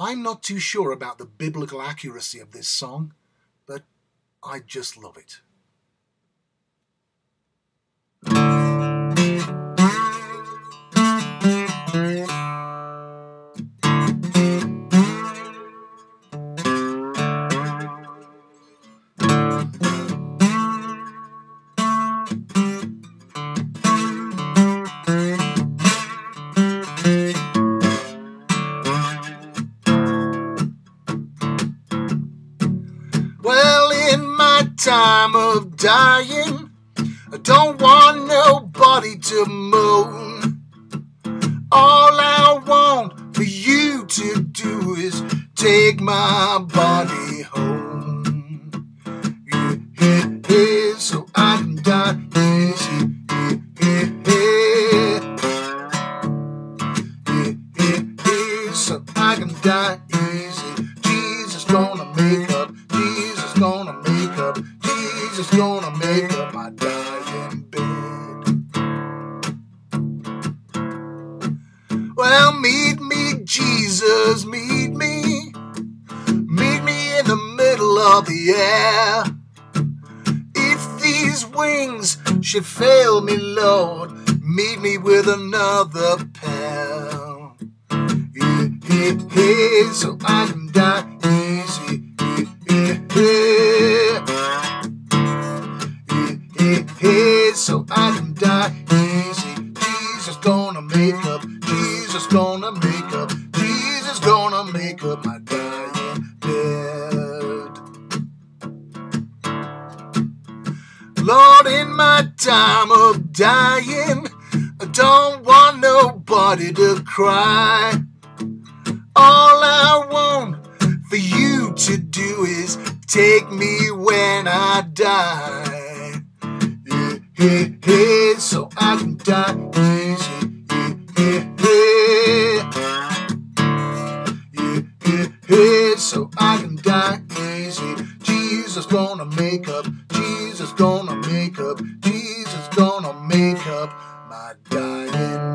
I'm not too sure about the biblical accuracy of this song, but I just love it. Well, in my time of dying, I don't want nobody to moan. All I want for you to do is take my body home. Yeah, yeah, yeah, so I can die easy. Yeah, yeah, yeah. Yeah, yeah, so I can die easy. Jesus gonna make up. Jesus gonna make up. Jesus gonna make up my dying bed. Well, meet me, Jesus, meet me. Meet me in the middle of the air. If these wings should fail me, Lord, meet me with another pair. Yeah, yeah, yeah, so I can die easy. Yeah, yeah, yeah, yeah, yeah, so I can die easy. Jesus gonna make up. Jesus gonna make up. Jesus gonna make up my dying bed. Lord, in my time of dying, I don't want nobody to cry. All I want for you to do is take me when I die. Yeah, yeah, yeah, so I can die easy. Yeah, yeah, yeah. Yeah, yeah, yeah, so I can die easy. Jesus gonna make up. Jesus gonna make up. Jesus gonna make up my dying